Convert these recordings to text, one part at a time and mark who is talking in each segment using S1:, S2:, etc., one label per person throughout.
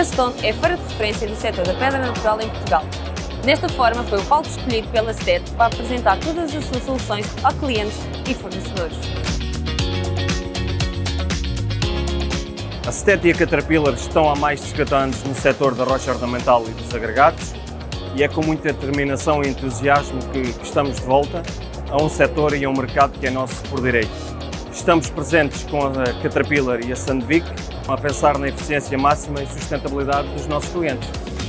S1: A Stone é a feira de referência do setor da pedra natural em Portugal. Desta forma, foi o palco escolhido pela STED para apresentar todas as suas soluções a clientes e fornecedores.
S2: A STED e a Caterpillar estão há mais de 50 anos no setor da rocha ornamental e dos agregados, e é com muita determinação e entusiasmo que estamos de volta a um setor e a um mercado que é nosso por direito. Estamos presentes com a Caterpillar e a Sandvik a pensar na eficiência máxima e sustentabilidade dos nossos clientes.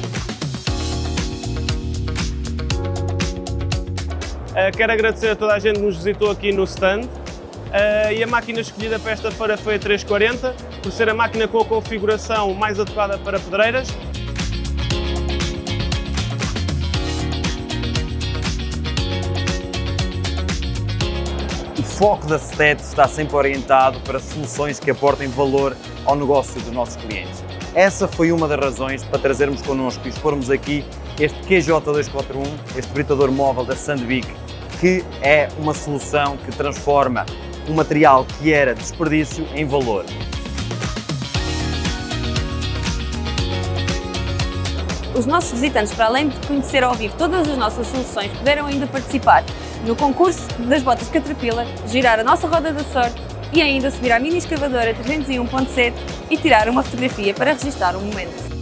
S3: Quero agradecer a toda a gente que nos visitou aqui no stand. E a máquina escolhida para esta feira foi a 340, por ser a máquina com a configuração mais adequada para pedreiras.
S4: O foco da STED está sempre orientado para soluções que aportem valor ao negócio dos nossos clientes. Essa foi uma das razões para trazermos connosco e expormos aqui este QJ241, este britador móvel da Sandvik, que é uma solução que transforma um material que era desperdício em valor.
S1: Os nossos visitantes, para além de conhecer ao vivo todas as nossas soluções, puderam ainda participar no concurso das botas Caterpillar, girar a nossa roda da sorte e ainda subir à mini escavadora 301.7 e tirar uma fotografia para registar o momento.